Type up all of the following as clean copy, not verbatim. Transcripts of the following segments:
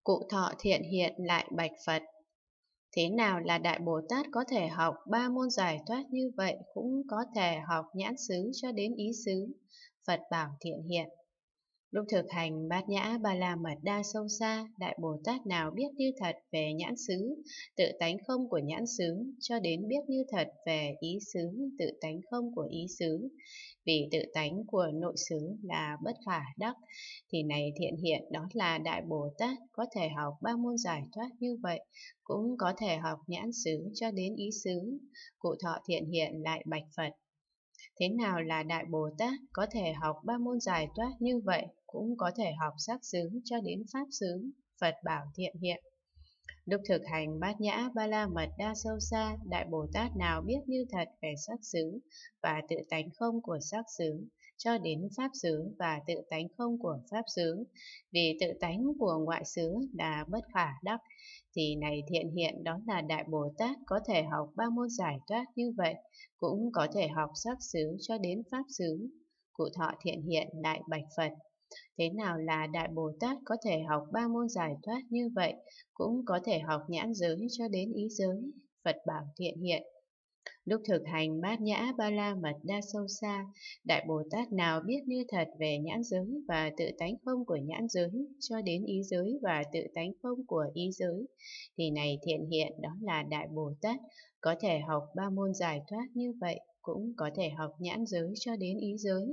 Cụ thọ thiện hiện lại bạch Phật. Thế nào là Đại Bồ Tát có thể học ba môn giải thoát như vậy, cũng có thể học nhãn xứ cho đến ý xứ? Phật bảo thiện hiện. Lúc thực hành bát nhã ba la mật đa sâu xa, Đại Bồ Tát nào biết như thật về nhãn xứ, tự tánh không của nhãn xứ, cho đến biết như thật về ý xứ, tự tánh không của ý xứ. Vì tự tánh của nội xứ là bất khả đắc, thì này thiện hiện đó là Đại Bồ Tát có thể học ba môn giải thoát như vậy, cũng có thể học nhãn xứ cho đến ý xứ. Cụ thọ thiện hiện lại bạch Phật. Thế nào là Đại Bồ Tát có thể học ba môn giải thoát như vậy, cũng có thể học sắc xứ cho đến pháp xứ? Phật bảo thiện hiện. Lúc thực hành bát nhã ba la mật đa sâu xa, Đại Bồ Tát nào biết như thật về sắc xứ và tự tánh không của sắc xứ, cho đến pháp xứ và tự tánh không của pháp xứ, vì tự tánh của ngoại xứ là bất khả đắc, thì này thiện hiện đó là Đại Bồ Tát có thể học ba môn giải thoát như vậy, cũng có thể học sắc xứ cho đến pháp xứ. Cụ thọ thiện hiện lại bạch Phật. Thế nào là Đại Bồ Tát có thể học ba môn giải thoát như vậy, cũng có thể học nhãn giới cho đến ý giới? Phật bảo thiện hiện. Lúc thực hành bát nhã ba la mật đa sâu xa, Đại Bồ Tát nào biết như thật về nhãn giới và tự tánh không của nhãn giới, cho đến ý giới và tự tánh không của ý giới, thì này thiện hiện đó là Đại Bồ Tát có thể học ba môn giải thoát như vậy, cũng có thể học nhãn giới cho đến ý giới.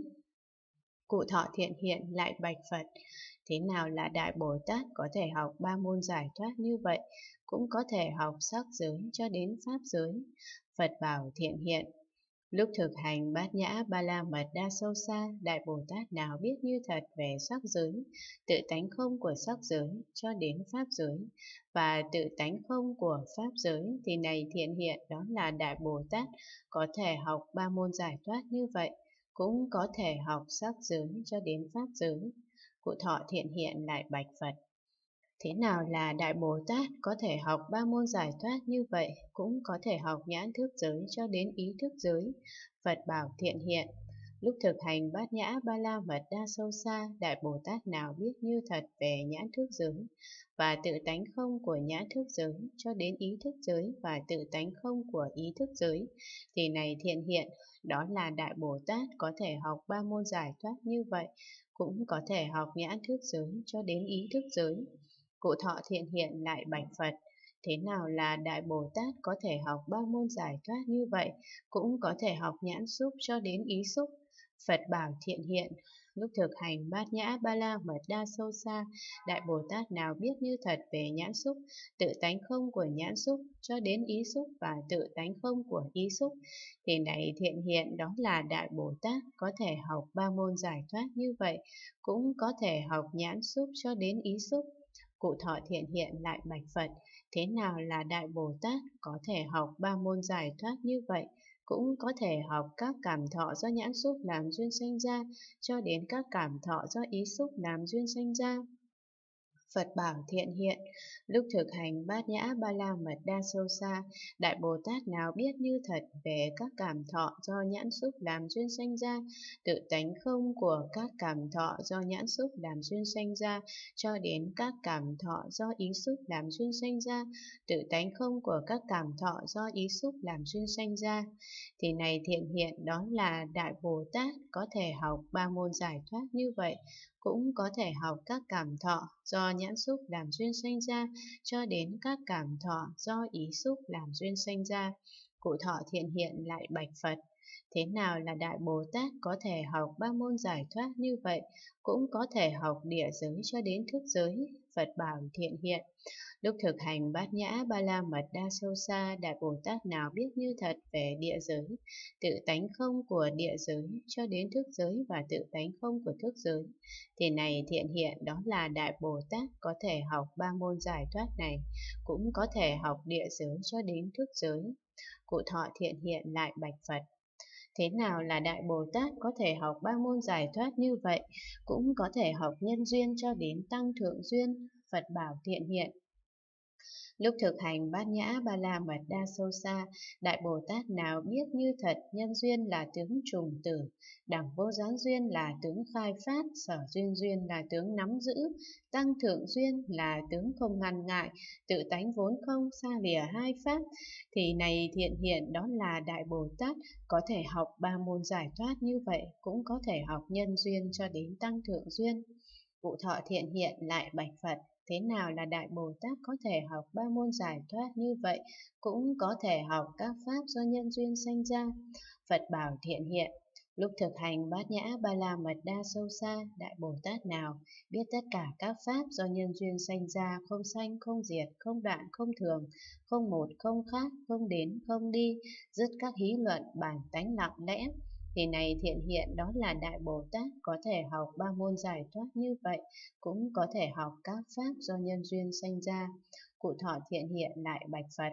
Cụ thọ thiện hiện lại bạch Phật. Thế nào là Đại Bồ Tát có thể học ba môn giải thoát như vậy, cũng có thể học sắc giới cho đến pháp giới? Phật bảo thiện hiện. Lúc thực hành bát nhã ba la mật đa sâu xa, Đại Bồ Tát nào biết như thật về sắc giới, tự tánh không của sắc giới cho đến pháp giới và tự tánh không của pháp giới, thì này thiện hiện đó là Đại Bồ Tát có thể học ba môn giải thoát như vậy, cũng có thể học sắc giới cho đến pháp giới. Cụ thọ thiện hiện lại bạch Phật. Thế nào là Đại Bồ Tát có thể học ba môn giải thoát như vậy, cũng có thể học nhãn thức giới cho đến ý thức giới? Phật bảo thiện hiện. Lúc thực hành bát nhã ba la mật đa sâu xa, Đại Bồ Tát nào biết như thật về nhãn thức giới và tự tánh không của nhãn thức giới, cho đến ý thức giới và tự tánh không của ý thức giới, thì này thiện hiện đó là Đại Bồ Tát có thể học ba môn giải thoát như vậy, cũng có thể học nhãn thức giới cho đến ý thức giới. Cụ thọ thiện hiện lại bạch Phật. Thế nào là Đại Bồ Tát có thể học ba môn giải thoát như vậy, cũng có thể học nhãn xúc cho đến ý xúc? Phật bảo thiện hiện. Lúc thực hành bát nhã ba la mật đa sâu xa, Đại Bồ Tát nào biết như thật về nhãn xúc, tự tánh không của nhãn xúc cho đến ý xúc và tự tánh không của ý xúc, thì này thiện hiện đó là Đại Bồ Tát có thể học ba môn giải thoát như vậy, cũng có thể học nhãn xúc cho đến ý xúc. Cụ thọ thiện hiện lại bạch Phật. Thế nào là Đại Bồ Tát có thể học ba môn giải thoát như vậy, cũng có thể học các cảm thọ do nhãn xúc làm duyên sanh ra, cho đến các cảm thọ do ý xúc làm duyên sanh ra? Phật bảo thiện hiện. Lúc thực hành bát nhã ba la mật đa sâu xa, Đại Bồ Tát nào biết như thật về các cảm thọ do nhãn xúc làm duyên sanh ra, tự tánh không của các cảm thọ do nhãn xúc làm duyên sanh ra, cho đến các cảm thọ do ý xúc làm duyên sanh ra, tự tánh không của các cảm thọ do ý xúc làm duyên sanh ra, thì này thiện hiện đó là Đại Bồ Tát có thể học ba môn giải thoát như vậy, cũng có thể học các cảm thọ do nhãn xúc làm duyên sanh ra, cho đến các cảm thọ do ý xúc làm duyên sanh ra. Cụ thọ thiện hiện lại bạch Phật. Thế nào là Đại Bồ Tát có thể học ba môn giải thoát như vậy, cũng có thể học địa giới cho đến thức giới? Phật bảo thiện hiện. Lúc thực hành bát nhã ba la mật đa sâu xa, Đại Bồ Tát nào biết như thật về địa giới, tự tánh không của địa giới cho đến thức giới và tự tánh không của thức giới, thì này thiện hiện đó là Đại Bồ Tát có thể học ba môn giải thoát này, cũng có thể học địa giới cho đến thức giới. Cụ thọ thiện hiện lại bạch Phật. Thế nào là Đại Bồ Tát có thể học ba môn giải thoát như vậy, cũng có thể học nhân duyên cho đến tăng thượng duyên? Phật bảo thiện hiện. Lúc thực hành bát nhã ba la mật đa sâu xa, Đại Bồ Tát nào biết như thật nhân duyên là tướng trùng tử, đẳng vô gián duyên là tướng khai phát, sở duyên duyên là tướng nắm giữ, tăng thượng duyên là tướng không ngăn ngại, tự tánh vốn không xa lìa hai pháp, thì này thiện hiện đó là Đại Bồ Tát có thể học ba môn giải thoát như vậy, cũng có thể học nhân duyên cho đến tăng thượng duyên. Cụ Thọ Thiện Hiện lại bạch Phật, thế nào là Đại Bồ Tát có thể học ba môn giải thoát như vậy, cũng có thể học các pháp do nhân duyên sanh ra. Phật bảo Thiện Hiện, lúc thực hành bát nhã ba la mật đa sâu xa, Đại Bồ Tát nào biết tất cả các pháp do nhân duyên sanh ra, không sanh, không diệt, không đoạn, không thường, không một, không khác, không đến, không đi, dứt các hí luận, bản tánh lặng lẽ, thì này thiện hiện đó là Đại Bồ Tát có thể học ba môn giải thoát như vậy, cũng có thể học các pháp do nhân duyên sanh ra. Cụ Thọ Thiện Hiện lại bạch Phật,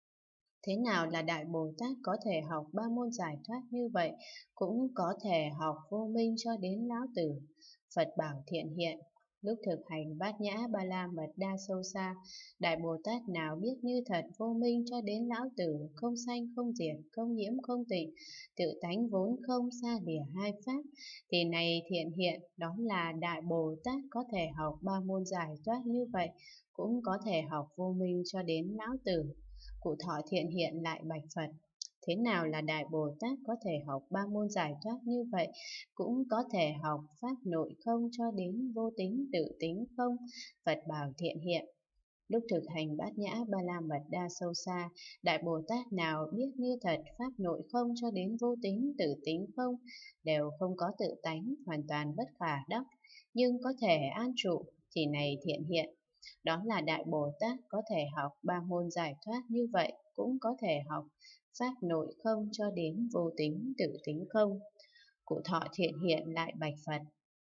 thế nào là Đại Bồ Tát có thể học ba môn giải thoát như vậy, cũng có thể học vô minh cho đến lão tử. Phật bảo Thiện Hiện, lúc thực hành bát nhã ba la mật đa sâu xa, Đại Bồ Tát nào biết như thật vô minh cho đến lão tử, không sanh không diệt, không nhiễm không tịnh, tự tánh vốn không xa lìa hai pháp, thì này Thiện Hiện đó là Đại Bồ Tát có thể học ba môn giải thoát như vậy, cũng có thể học vô minh cho đến lão tử. Cụ Thọ Thiện Hiện lại bạch Phật, thế nào là Đại Bồ Tát có thể học ba môn giải thoát như vậy, cũng có thể học pháp nội không cho đến vô tính tự tính không. Phật bảo Thiện Hiện, lúc thực hành bát nhã ba la mật đa sâu xa, Đại Bồ Tát nào biết như thật pháp nội không cho đến vô tính tự tính không, đều không có tự tánh, hoàn toàn bất khả đắc, nhưng có thể an trụ, thì này Thiện Hiện đó là Đại Bồ Tát có thể học ba môn giải thoát như vậy, cũng có thể học pháp nội không cho đến vô tính tự tính không. Cụ Thọ Thiện Hiện lại bạch Phật,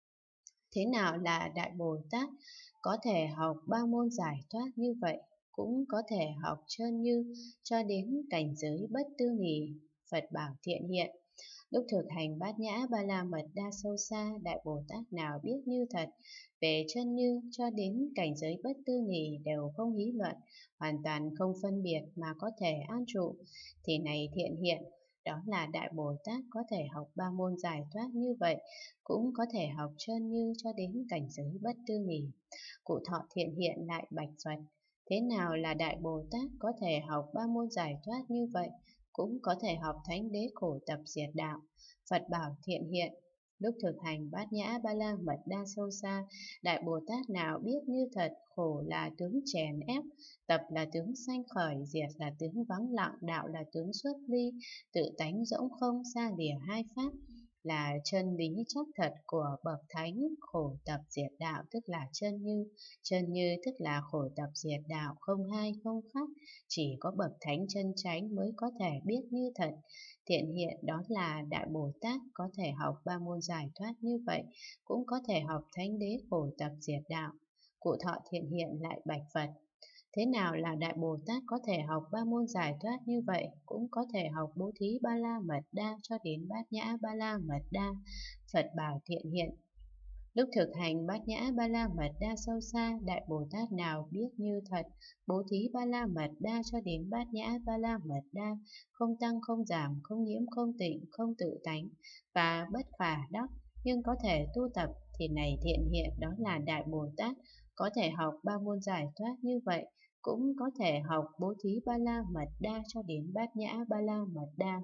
thế nào là Đại Bồ Tát có thể học ba môn giải thoát như vậy, cũng có thể học trơn như cho đến cảnh giới bất tư nghì. Phật bảo Thiện Hiện, lúc thực hành bát nhã ba la mật đa sâu xa, Đại Bồ Tát nào biết như thật về chân như cho đến cảnh giới bất tư nghì đều không hí luận, hoàn toàn không phân biệt mà có thể an trụ, thì này Thiện Hiện đó là Đại Bồ Tát có thể học ba môn giải thoát như vậy, cũng có thể học chân như cho đến cảnh giới bất tư nghì. Cụ Thọ Thiện Hiện lại bạch Phật, thế nào là Đại Bồ Tát có thể học ba môn giải thoát như vậy, cũng có thể học thánh đế khổ tập diệt đạo. Phật bảo Thiện Hiện, lúc thực hành bát nhã ba la mật đa sâu xa, Đại Bồ Tát nào biết như thật khổ là tướng chèn ép, tập là tướng sanh khởi, diệt là tướng vắng lặng, đạo là tướng xuất ly, tự tánh rỗng không xa lìa hai pháp, là chân lý chắc thật của bậc thánh. Khổ tập diệt đạo tức là chân như tức là khổ tập diệt đạo, không hai không khác, chỉ có bậc thánh chân chánh mới có thể biết như thật. Thiện hiện đó là Đại Bồ Tát có thể học ba môn giải thoát như vậy, cũng có thể học thánh đế khổ tập diệt đạo. Cụ Thọ Thiện Hiện lại bạch Phật, thế nào là Đại Bồ Tát có thể học ba môn giải thoát như vậy, cũng có thể học bố thí ba la mật đa cho đến bát nhã ba la mật đa. Phật bảo Thiện Hiện, lúc thực hành bát nhã ba la mật đa sâu xa, Đại Bồ Tát nào biết như thật bố thí ba la mật đa cho đến bát nhã ba la mật đa, không tăng không giảm, không nhiễm không tịnh, không tự tánh và bất khả đắc, nhưng có thể tu tập, thì này Thiện Hiện đó là Đại Bồ Tát có thể học ba môn giải thoát như vậy, cũng có thể học bố thí ba la mật đa cho đến bát nhã ba la mật đa.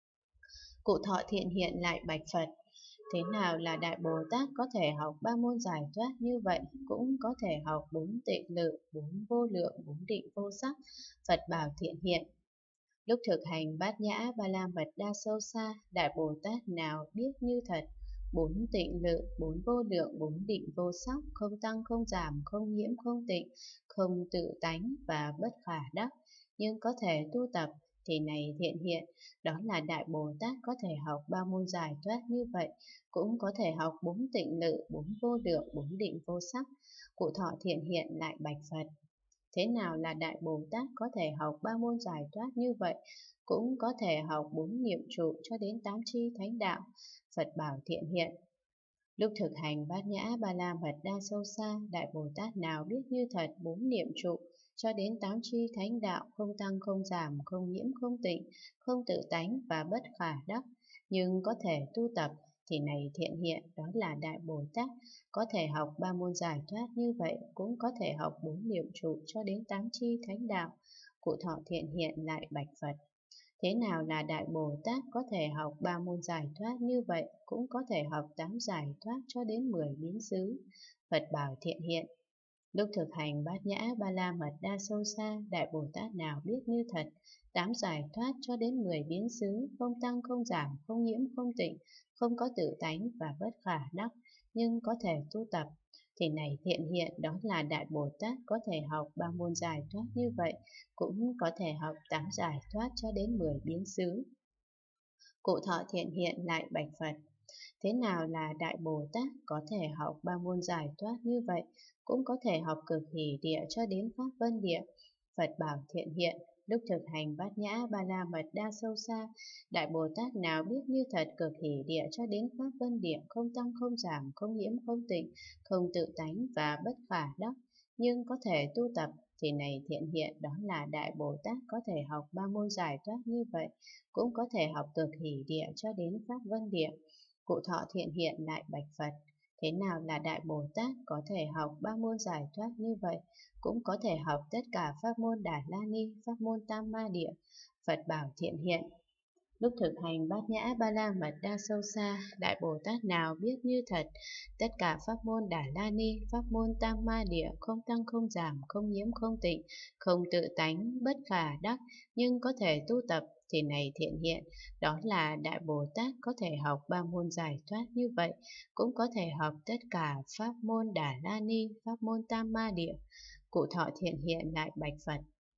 Cụ Thọ Thiện Hiện lại bạch Phật, thế nào là Đại Bồ Tát có thể học ba môn giải thoát như vậy, cũng có thể học bốn tịnh lự, bốn vô lượng, bốn định vô sắc. Phật bảo Thiện Hiện, lúc thực hành bát nhã ba la mật đa sâu xa, Đại Bồ Tát nào biết như thật bốn tịnh lự, bốn vô lượng, bốn định vô sắc, không tăng không giảm, không nhiễm không tịnh, không tự tánh và bất khả đắc, nhưng có thể tu tập, thì này Thiện Hiện đó là Đại Bồ Tát có thể học ba môn giải thoát như vậy, cũng có thể học bốn tịnh lự, bốn vô lượng, bốn định vô sắc. Cụ Thọ Thiện Hiện lại bạch Phật, thế nào là Đại Bồ Tát có thể học ba môn giải thoát như vậy, cũng có thể học bốn niệm trụ cho đến tám chi thánh đạo. Phật bảo Thiện Hiện, Lúc thực hành bát nhã ba la mật đa sâu xa, Đại Bồ Tát nào biết như thật bốn niệm trụ cho đến tám chi thánh đạo, không tăng không giảm, không nhiễm không tịnh, không tự tánh và bất khả đắc, nhưng có thể tu tập, thì này thiện hiện, đó là Đại Bồ Tát. Có thể học ba môn giải thoát như vậy, cũng có thể học bốn niệm trụ cho đến tám chi thánh đạo. Cụ thọ thiện hiện lại bạch Phật: thế nào là Đại Bồ Tát? Có thể học ba môn giải thoát như vậy, cũng có thể học tám giải thoát cho đến 10 biến xứ. Phật bảo thiện hiện: lúc thực hành bát nhã ba la mật đa sâu xa, Đại Bồ Tát nào biết như thật tám giải thoát cho đến 10 biến xứ, không tăng không giảm, không nhiễm không tịnh, không có tự tánh và bất khả đắc, nhưng có thể tu tập, thì này thiện hiện, đó là Đại Bồ Tát. Có thể học ba môn giải thoát như vậy, cũng có thể học tám giải thoát cho đến 10 biến xứ. Cụ thọ thiện hiện lại bạch Phật: thế nào là Đại Bồ Tát? Có thể học ba môn giải thoát như vậy, cũng có thể học cực hỷ địa cho đến pháp vân địa. Phật bảo thiện hiện: lúc thực hành bát nhã ba la mật đa sâu xa, Đại Bồ Tát nào biết như thật cực hỷ địa cho đến pháp vân địa, không tăng không giảm, không nhiễm không tịnh, không tự tánh và bất khả đắc, nhưng có thể tu tập, thì này thiện hiện, đó là Đại Bồ Tát. Có thể học ba môn giải thoát như vậy, cũng có thể học cực hỷ địa cho đến pháp vân địa. Cụ thọ thiện hiện lại bạch Phật: thế nào là Đại Bồ Tát? Có thể học ba môn giải thoát như vậy, cũng có thể học tất cả pháp môn Đà La Ni, pháp môn Tam Ma Địa. Phật bảo thiện hiện: lúc thực hành bát nhã ba la mật đa sâu xa, Đại Bồ Tát nào biết như thật tất cả pháp môn Đà La Ni, pháp môn Tam Ma Địa, không tăng không giảm, không nhiễm không tịnh, không tự tánh, bất khả đắc, nhưng có thể tu tập, thì này thiện hiện, đó là Đại Bồ Tát. Có thể học ba môn giải thoát như vậy, cũng có thể học tất cả pháp môn Đà La Ni, pháp môn Tam Ma Địa. Cụ thọ thiện hiện lại bạch Phật: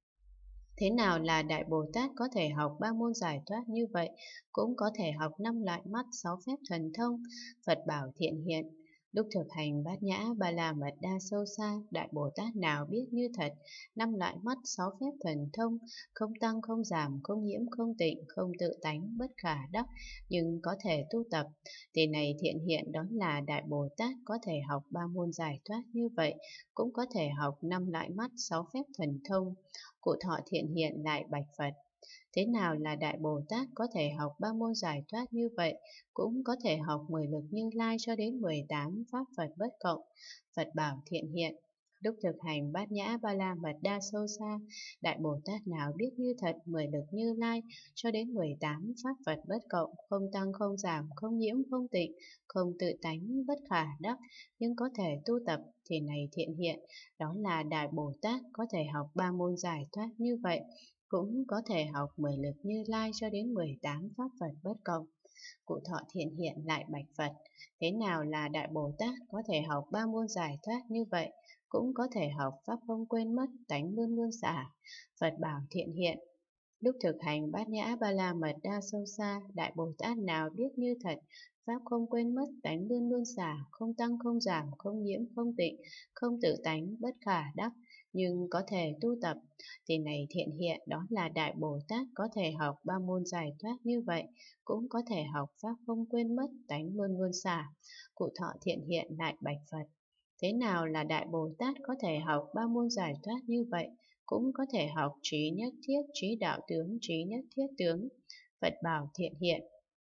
thế nào là Đại Bồ Tát? Có thể học ba môn giải thoát như vậy, cũng có thể học 5 loại mắt, 6 phép thần thông. Phật bảo thiện hiện: lúc thực hành bát nhã ba la mật đa sâu xa, Đại Bồ Tát nào biết như thật 5 loại mắt, 6 phép thần thông, không tăng không giảm, không nhiễm không tịnh, không tự tánh, bất khả đắc, nhưng có thể tu tập, thì này thiện hiện, đó là Đại Bồ Tát. Có thể học ba môn giải thoát như vậy, cũng có thể học 5 loại mắt, 6 phép thần thông. Cụ thọ thiện hiện lại bạch Phật: thế nào là Đại Bồ Tát? Có thể học ba môn giải thoát như vậy, cũng có thể học 10 lực Như Lai cho đến 18 pháp Phật bất cộng. Phật bảo thiện hiện: lúc thực hành bát nhã ba la mật đa sâu xa, Đại Bồ Tát nào biết như thật 10 lực Như Lai cho đến 18 pháp Phật bất cộng, không tăng không giảm, không nhiễm không tịnh, không tự tánh, bất khả đắc, nhưng có thể tu tập, thì này thiện hiện, đó là Đại Bồ Tát. Có thể học ba môn giải thoát như vậy, cũng có thể học 10 lực Như Lai cho đến 18 pháp Phật bất cộng. Cụ thọ thiện hiện lại bạch Phật: thế nào là Đại Bồ Tát? Có thể học ba môn giải thoát như vậy, cũng có thể học pháp không quên mất, tánh luôn luôn xả. Phật bảo thiện hiện: lúc thực hành bát nhã ba la mật đa sâu xa, Đại Bồ Tát nào biết như thật pháp không quên mất, tánh luôn luôn xả, không tăng không giảm, không nhiễm không tịnh, không tự tánh, bất khả đắc, nhưng có thể tu tập, thì này thiện hiện, đó là Đại Bồ Tát. Có thể học ba môn giải thoát như vậy, cũng có thể học pháp không quên mất, tánh luôn luôn xả. Cụ thọ thiện hiện lại bạch Phật: thế nào là Đại Bồ Tát? Có thể học ba môn giải thoát như vậy, cũng có thể học trí nhất thiết, trí đạo tướng, trí nhất thiết tướng. Phật bảo thiện hiện: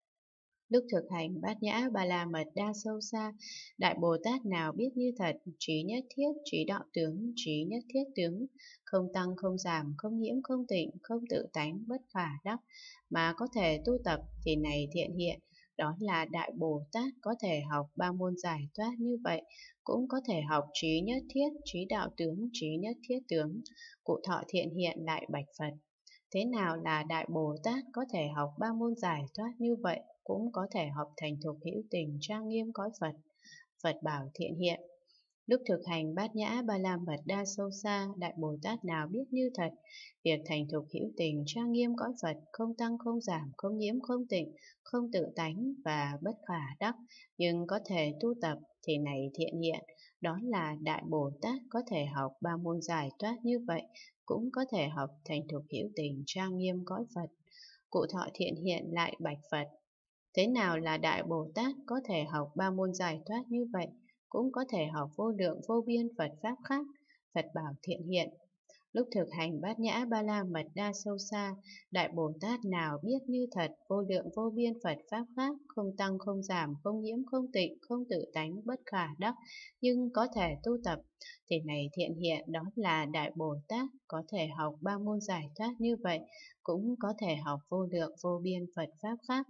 lúc thực hành bát nhã ba la mật đa sâu xa, Đại Bồ Tát nào biết như thật trí nhất thiết, trí đạo tướng, trí nhất thiết tướng, không tăng không giảm, không nhiễm không tịnh, không tự tánh, bất khả đắc, mà có thể tu tập, thì này thiện hiện, đó là Đại Bồ Tát. Có thể học ba môn giải thoát như vậy, cũng có thể học trí nhất thiết, trí đạo tướng, trí nhất thiết tướng. Cụ thọ thiện hiện lại bạch Phật: thế nào là Đại Bồ Tát? Có thể học ba môn giải thoát như vậy, cũng có thể học thành thục hữu tình trang nghiêm cõi Phật. Phật bảo thiện hiện: lúc thực hành bát nhã ba la mật đa sâu xa, Đại Bồ Tát nào biết như thật việc thành thục hữu tình trang nghiêm cõi Phật, không tăng không giảm, không nhiễm không tịnh, không tự tánh và bất khả đắc, nhưng có thể tu tập, thì này thiện hiện, đó là Đại Bồ Tát. Có thể học ba môn giải thoát như vậy, cũng có thể học thành thục hữu tình trang nghiêm cõi Phật. Cụ thọ thiện hiện lại bạch Phật: Thế nào là Đại Bồ Tát có thể học ba môn giải thoát như vậy, cũng có thể học vô lượng vô biên Phật Pháp khác? Phật bảo Thiện Hiện: lúc thực hành bát nhã ba la mật đa sâu xa, Đại Bồ Tát nào biết như thật vô lượng vô biên Phật Pháp khác, không tăng không giảm, không nhiễm không tịnh, không tự tánh, bất khả đắc, nhưng có thể tu tập. Thì này Thiện Hiện, đó là Đại Bồ Tát có thể học ba môn giải thoát như vậy, cũng có thể học vô lượng vô biên Phật Pháp khác.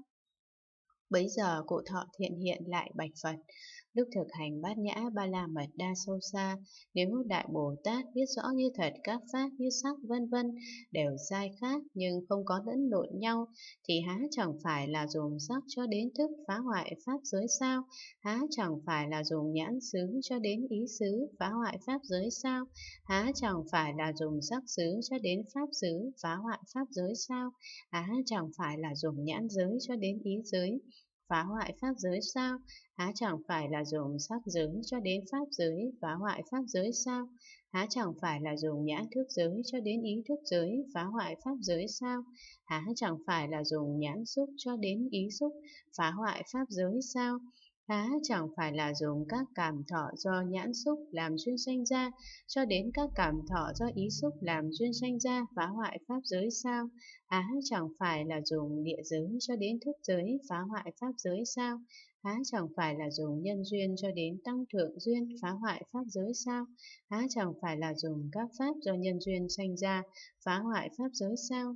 Bấy giờ Cụ Thọ Thiện Hiện lại bạch Phật: lúc thực hành bát nhã ba la mật đa sâu xa, nếu Đại Bồ Tát biết rõ như thật các pháp như sắc vân vân đều sai khác nhưng không có lẫn lộn nhau, thì há chẳng phải là dùng sắc cho đến thức phá hoại pháp giới sao? Há chẳng phải là dùng nhãn xứ cho đến ý xứ phá hoại pháp giới sao? Há chẳng phải là dùng sắc xứ cho đến pháp xứ phá hoại pháp giới sao? Há chẳng phải là dùng nhãn giới cho đến ý giới phá hoại pháp giới sao? Há chẳng phải là dùng sắc giới cho đến pháp giới phá hoại pháp giới sao? Há chẳng phải là dùng nhãn thức giới cho đến ý thức giới phá hoại pháp giới sao? Há chẳng phải là dùng nhãn xúc cho đến ý xúc phá hoại pháp giới sao? Há chẳng phải là dùng các cảm thọ do nhãn xúc làm duyên sanh ra cho đến các cảm thọ do ý xúc làm duyên sanh ra phá hoại pháp giới sao? Há chẳng phải là dùng địa giới cho đến thức giới phá hoại pháp giới sao? Há chẳng phải là dùng nhân duyên cho đến tăng thượng duyên phá hoại pháp giới sao? Há chẳng phải là dùng các pháp do nhân duyên sanh ra phá hoại pháp giới sao?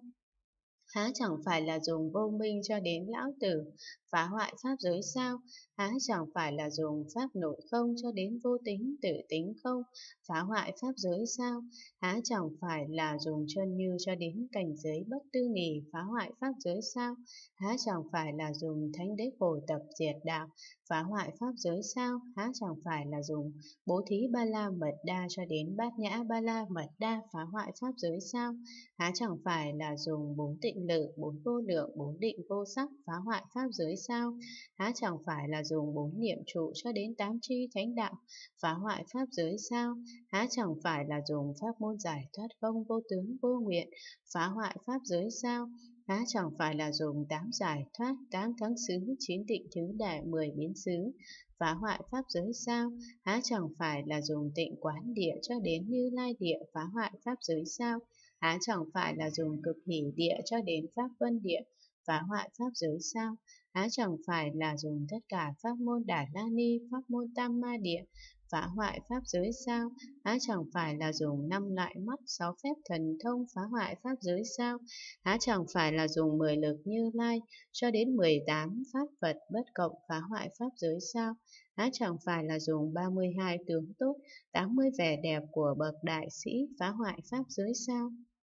Há chẳng phải là dùng vô minh cho đến lão tử phá hoại pháp giới sao? Há chẳng phải là dùng pháp nội không cho đến vô tính tự tính không phá hoại pháp giới sao? Há chẳng phải là dùng chân như cho đến cảnh giới bất tư nghì phá hoại pháp giới sao? Há chẳng phải là dùng thánh đế khổ tập diệt đạo phá hoại pháp giới sao? Há chẳng phải là dùng bố thí ba la mật đa cho đến bát nhã ba la mật đa phá hoại pháp giới sao? Há chẳng phải là dùng bốn tịnh lự, bốn vô lượng, bốn định vô sắc phá hoại pháp giới sao? Há chẳng phải là dùng bốn niệm trụ cho đến tám tri thánh đạo phá hoại pháp giới sao? Há chẳng phải là dùng pháp môn giải thoát không vô tướng vô nguyện phá hoại pháp giới sao? Há chẳng phải là dùng tám giải thoát, tám thắng xứ, chín định thứ đại, 10 biến xứ phá hoại pháp giới sao? Há chẳng phải là dùng tịnh quán địa cho đến Như Lai địa phá hoại pháp giới sao? Há chẳng phải là dùng cực hỷ địa cho đến pháp vân địa phá hoại pháp giới sao? Há chẳng phải là dùng tất cả pháp môn Đà La Ni, pháp môn Tam Ma địa phá hoại pháp giới sao? Há chẳng phải là dùng 5 loại mắt, 6 phép thần thông phá hoại pháp giới sao? Há chẳng phải là dùng 10 lực Như Lai cho đến 18 pháp Phật bất cộng phá hoại pháp giới sao? Há chẳng phải là dùng 32 tướng tốt, 80 vẻ đẹp của bậc đại sĩ phá hoại pháp giới sao?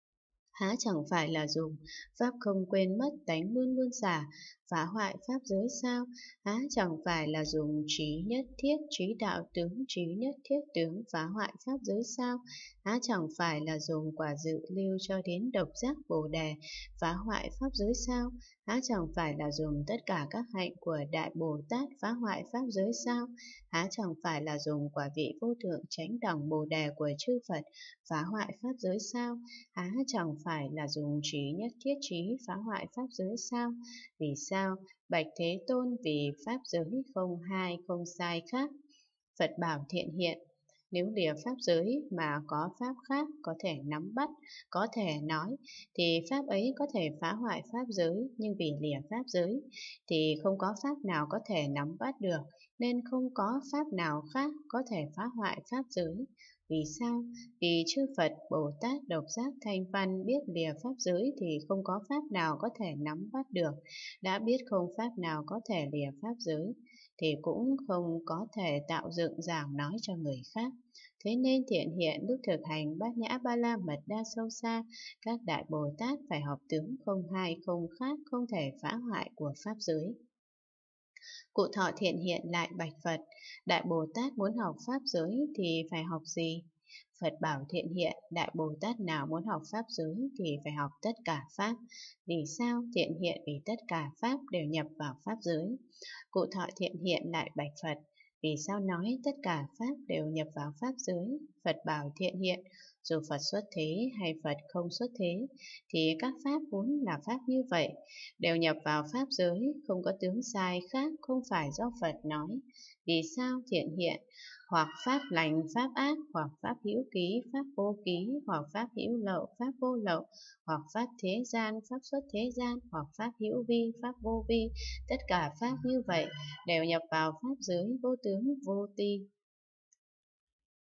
Há chẳng phải là dùng pháp không quên mất tánh luôn luôn xả phá hoại pháp giới sao? Há chẳng phải là dùng trí nhất thiết trí đạo tướng trí nhất thiết tướng phá hoại pháp giới sao? Há chẳng phải là dùng quả dự lưu cho đến độc giác bồ đề phá hoại pháp giới sao? Há chẳng phải là dùng tất cả các hạnh của Đại Bồ Tát phá hoại pháp giới sao? Há chẳng phải là dùng quả vị vô thượng chánh đẳng bồ đề của chư Phật phá hoại pháp giới sao? Há chẳng phải là dùng trí nhất thiết trí phá hoại pháp giới sao? Vì sao? Bạch Thế Tôn, vì pháp giới không hai không sai khác. Phật bảo Thiện Hiện: nếu lìa pháp giới mà có pháp khác có thể nắm bắt, có thể nói, thì pháp ấy có thể phá hoại pháp giới, nhưng vì lìa pháp giới thì không có pháp nào có thể nắm bắt được, nên không có pháp nào khác có thể phá hoại pháp giới. Vì sao? Vì chư Phật, Bồ Tát, Độc Giác, Thanh Văn biết lìa pháp giới thì không có pháp nào có thể nắm bắt được. Đã biết không pháp nào có thể lìa pháp giới, thì cũng không có thể tạo dựng giảng nói cho người khác. Thế nên Thiện Hiện lúc thực hành bát nhã ba la mật đa sâu xa, các đại Bồ Tát phải học tướng không hai không khác không thể phá hoại của pháp giới. Cụ Thọ Thiện Hiện lại bạch Phật: Đại Bồ Tát muốn học pháp giới thì phải học gì? Phật bảo Thiện Hiện: Đại Bồ Tát nào muốn học pháp giới thì phải học tất cả pháp. Vì sao? Thiện Hiện: vì tất cả pháp đều nhập vào pháp giới. Cụ Thọ Thiện Hiện lại bạch Phật: Vì sao nói tất cả Pháp đều nhập vào Pháp giới? Phật bảo thiện hiện, dù Phật xuất thế hay Phật không xuất thế, thì các Pháp vốn là Pháp như vậy, đều nhập vào Pháp giới, không có tướng sai khác, không phải do Phật nói. Vì sao thiện hiện? Hoặc Pháp lành, Pháp ác, hoặc Pháp hữu ký, Pháp vô ký, hoặc Pháp hữu lậu, Pháp vô lậu, hoặc Pháp thế gian, Pháp xuất thế gian, hoặc Pháp hữu vi, Pháp vô vi. Tất cả Pháp như vậy đều nhập vào Pháp giới vô tướng vô ti.